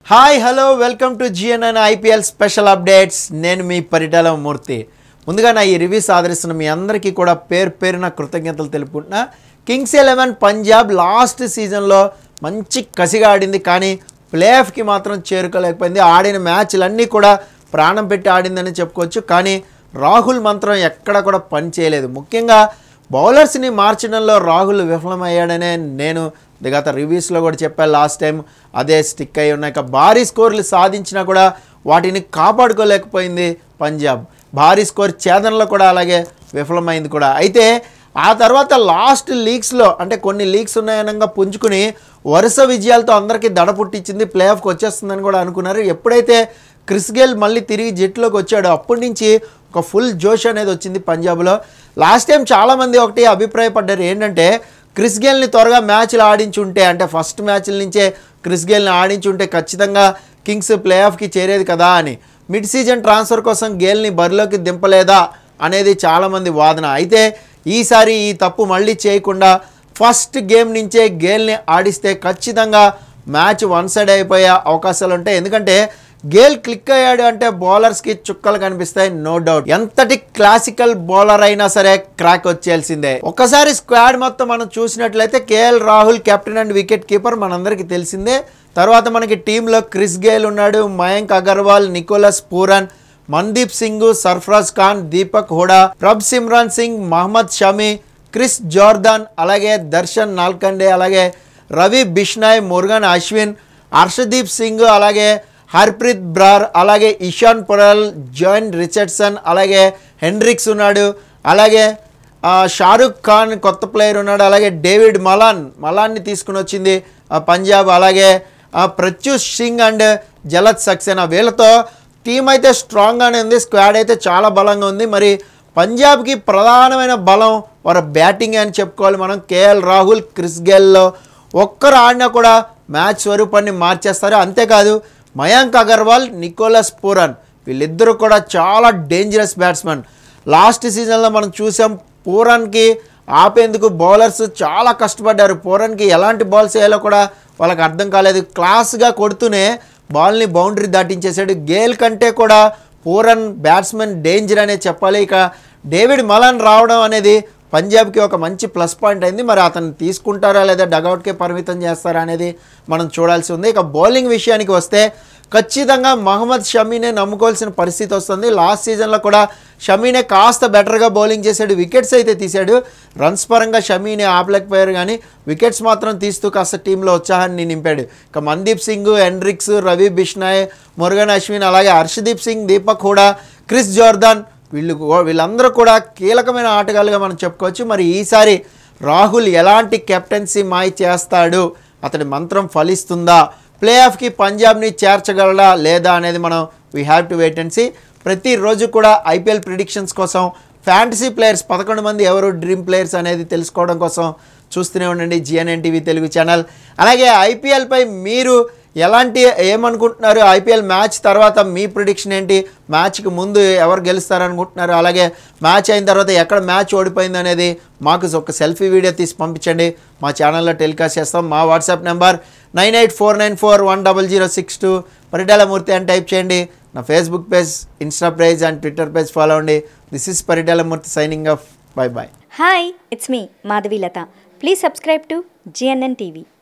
Hi, hello, welcome to GNN IPL special updates. నేను మీ పరిటాల మూర్తి. ముందుగా నా ఈ రివ్యూస్ ఆదరిస్తున్న మీ అందరికీ కూడా పేరున కృతజ్ఞతలు తెలుపుకుంటున్నా. కింగ్స్ 11 పంజాబ్ లాస్ట్ సీజన్లో మంచి కసిగా ఆడింది, కానీ ప్లే ఆఫ్కి మాత్రం చేరుకోలేకపోయింది. ఆడిన మ్యాచ్లన్నీ కూడా ప్రాణం పెట్టి ఆడిందని చెప్పుకోవచ్చు, కానీ రాహుల్ మంత్రం ఎక్కడ కూడా పని చేయలేదు. ముఖ్యంగా బౌలర్స్ని మార్చడంలో రాహుల్ విఫలమయ్యాడనే నేను గత రివ్యూస్లో కూడా చెప్పాను. లాస్ట్ టైం అదే స్టిక్ అయి ఉన్నాయి. భారీ స్కోర్లు సాధించినా కూడా వాటిని కాపాడుకోలేకపోయింది పంజాబ్. భారీ స్కోర్ ఛేదనలో కూడా అలాగే విఫలమైంది కూడా. అయితే ఆ తర్వాత లాస్ట్ లీగ్స్లో, అంటే కొన్ని లీగ్స్ ఉన్నాయనగా పుంజుకుని వరుస విజయాలతో అందరికీ దడ పుట్టించింది. ప్లే ఆఫ్కి వచ్చేస్తుందని కూడా అనుకున్నారు. ఎప్పుడైతే క్రిస్ గేల్ మళ్ళీ తిరిగి జట్టులోకి వచ్చాడో అప్పటి నుంచి ఒక ఫుల్ జోష్ అనేది వచ్చింది పంజాబ్లో. లాస్ట్ టైం చాలామంది ఒకటి అభిప్రాయపడ్డారు, ఏంటంటే క్రిస్ గేల్ని త్వరగా మ్యాచ్లు ఆడించుంటే, అంటే ఫస్ట్ మ్యాచ్ల నుంచే క్రిస్ గేల్ని ఆడించుంటే ఖచ్చితంగా కింగ్స్ ప్లే ఆఫ్కి చేరేది కదా అని. మిడ్ సీజన్ ట్రాన్స్ఫర్ కోసం గేల్ని బరిలోకి దింపలేదా అనేది చాలామంది వాదన. అయితే ఈసారి ఈ తప్పు మళ్ళీ చేయకుండా ఫస్ట్ గేమ్ నుంచే గేల్ని ఆడిస్తే ఖచ్చితంగా మ్యాచ్ వన్ సైడ్ అయిపోయే అవకాశాలు ఉంటాయి. ఎందుకంటే గేల్ క్లిక్ అయ్యాడు అంటే బౌలర్స్కి చుక్కలు కనిపిస్తాయి, నో డౌట్. ఎంతటి క్లాసికల్ బౌలర్ అయినా సరే క్రాక్ వచ్చేయాల్సిందే. ఒకసారి స్క్వాడ్ మొత్తం మనం చూసినట్లయితే KL Rahul captain and wicket keeper మనందరికీ తెలిసిందే. తర్వాత మనకి టీంలో క్రిస్ గేల్ ఉన్నాడు, Mayank Agarwal, Nicholas Pooran, Mandeep Singh, Sarfaraz Khan, Deepak Hooda, Prabh Simran Singh, Mohammed Shami, Chris Jordan, అలాగే దర్శన్ నాల్కండే, అలాగే రవి బిష్నాయ్, మురుగన్ అశ్విన్, హర్షదీప్ సింగ్, అలాగే హర్ప్రీత్ బ్రార్, అలాగే ఇషాన్ పరాల్, జాన్ రిచర్డ్సన్, అలాగే హెన్రిక్స్ ఉన్నాడు, అలాగే షారుఖ్ ఖాన్ కొత్త ప్లేయర్ ఉన్నాడు, అలాగే డేవిడ్ మలాన్ని తీసుకుని వచ్చింది పంజాబ్, అలాగే ప్రత్యూష్ సింగ్ అండ్ జలత్ సక్సేనా. వీళ్ళతో టీం అయితే స్ట్రాంగ్గానే ఉంది, స్క్వాడ్ అయితే చాలా బలంగా ఉంది. మరి పంజాబ్కి ప్రధానమైన బలం వారి బ్యాటింగ్ అని చెప్పుకోవాలి మనం. కేఎల్ రాహుల్, క్రిస్ గేల్లో ఒక్కరు ఆడినా కూడా మ్యాచ్ స్వరూపాన్ని మార్చేస్తారు. అంతేకాదు మయాంక్ అగర్వాల్, నికోలస్ పూరన్ వీళ్ళిద్దరూ కూడా చాలా డేంజరస్ బ్యాట్స్మెన్. లాస్ట్ సీజన్లో మనం చూసాం, పూరన్కి ఆపేందుకు బౌలర్స్ చాలా కష్టపడ్డారు. పూరన్కి ఎలాంటి బాల్స్ వేయాలో కూడా వాళ్ళకి అర్థం కాలేదు. క్లాస్గా కొడుతూనే బాల్ని బౌండరీ దాటించేశాడు. గేల్ కంటే కూడా పూరన్ బ్యాట్స్మెన్ డేంజర్ అనే చెప్పాలి. ఇక డేవిడ్ మలాన్ రావడం అనేది పంజాబ్కి ఒక మంచి ప్లస్ పాయింట్ అయింది. మరి అతను తీసుకుంటారా లేదా డగౌట్కే పరిమితం చేస్తారా అనేది మనం చూడాల్సి ఉంది. ఇక బౌలింగ్ విషయానికి వస్తే ఖచ్చితంగా మహమ్మద్ షమీనే నమ్ముకోవాల్సిన పరిస్థితి వస్తుంది. లాస్ట్ సీజన్లో కూడా షమీనే కాస్త బెటర్గా బౌలింగ్ చేశాడు, వికెట్స్ అయితే తీశాడు. రన్స్ పరంగా షమీనే ఆపలేకపోయారు, కానీ వికెట్స్ మాత్రం తీస్తూ కాస్త టీంలో ఉత్సాహాన్ని నింపాడు. ఇక మన్దీప్ సింగ్, హెన్రిక్స్, రవి బిష్నాయ్, మురుగన్ అశ్విన్, అలాగే హర్షదీప్ సింగ్, దీపక్ హుడా, క్రిస్ జోర్దాన్ వీళ్ళందరూ కూడా కీలకమైన ఆటగాళ్ళుగా మనం చెప్పుకోవచ్చు. మరి ఈసారి రాహుల్ ఎలాంటి కెప్టెన్సీ మాయ చేస్తాడు, అతడి మంత్రం ఫలిస్తుందా, ప్లే ఆఫ్కి పంజాబ్ని చేర్చగలడా లేదా అనేది మనం we have to wait and see. ప్రతిరోజు కూడా ఐపీఎల్ ప్రిడిక్షన్స్ కోసం ఫ్యాంటసీ ప్లేయర్స్ 11 మంది ఎవరు డ్రీమ్ ప్లేయర్స్ అనేది తెలుసుకోవడం కోసం చూస్తూనే ఉండండి GNN TV తెలుగు ఛానల్. అలాగే ఐపీఎల్పై మీరు ఏమనుకుంటున్నారు, ఐపీఎల్ మ్యాచ్ తర్వాత మీ ప్రిడిక్షన్ ఏంటి, మ్యాచ్కి ముందు ఎవరు గెలుస్తారనుకుంటున్నారు, అలాగే మ్యాచ్ అయిన తర్వాత ఎక్కడ మ్యాచ్ ఓడిపోయింది అనేది మాకు ఒక సెల్ఫీ వీడియో తీసి పంపించండి, మా ఛానల్లో టెలికాస్ట్ చేస్తాం. మా వాట్సాప్ నెంబర్ 9849410062. పరిటాల మూర్తి అని టైప్ చేయండి. నా Facebook page, Insta page and Twitter page follow అవ్వండి. This is Paritala Murthy signing off. Bye. Hi, it's me, Madhavi Lata. Please subscribe to GNN TV.